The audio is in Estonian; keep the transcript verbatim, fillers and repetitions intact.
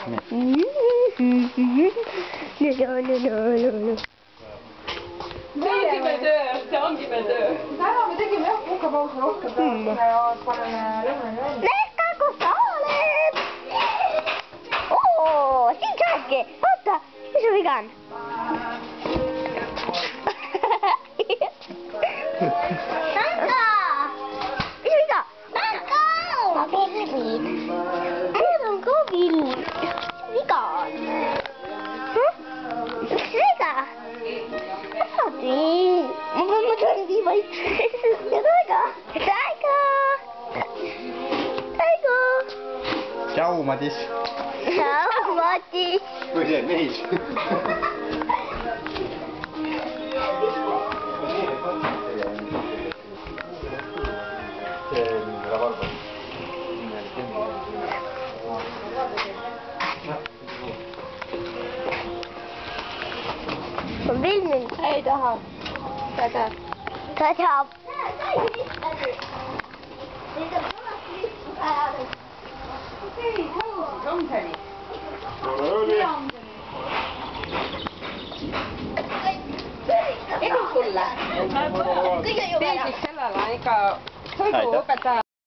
ongi meil töö, see ongi meil töö. Täna me tegime jah puhkapausi rohkem peale ja paneme lõunani välja. Lehka, kus sa oled? Oo, siin sa oledki. Oota, mis su viga on? Anka! Mis su viga? Anka! Ma pilvid. Need on ka pilvid. Mis viga on? Mis viga? Adi, ma pean mõtlen nii vaikselt. Ja Taiga. Taiga. Taiga. Tšau, Madis. Tšau, Madis. Või see mees. Ma filmin. Ei taha. Ta tahab. Ta tahab. Edu sulle. Tee siis sellele ikka toiduõpetaja.